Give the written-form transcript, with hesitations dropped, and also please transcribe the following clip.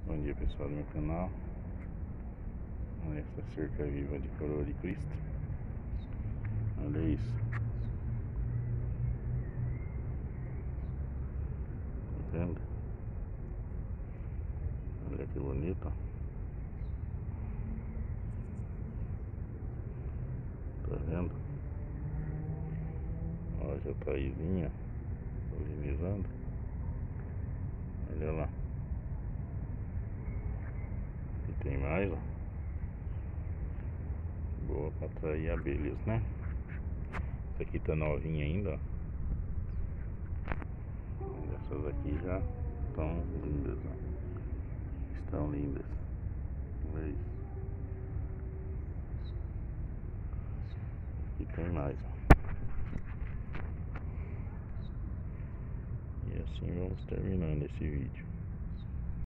Bom dia, pessoal do meu canal. Olha essa cerca viva de coroa de Cristo. Olha isso. Tá vendo? Olha que bonito. Tá vendo? Olha já tá aizinha polinizando. Olha lá. E tem mais, ó. Boa pra atrair abelhas, né? Essa aqui tá novinha ainda, ó. Essas aqui já estão lindas, ó. Estão lindas. Olha isso. Aqui tem mais, ó. E assim vamos terminando esse vídeo.